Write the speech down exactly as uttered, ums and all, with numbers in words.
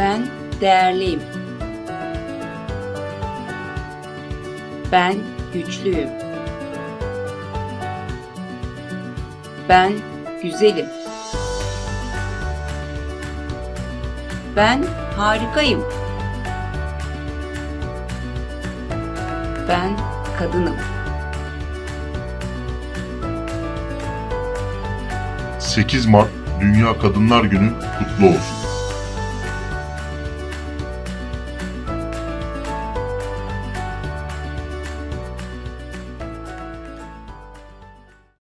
Ben değerliyim. Ben güçlüyüm. Ben güzelim. Ben harikayım. Ben kadınım. sekiz Mart Dünya Kadınlar Günü kutlu olsun.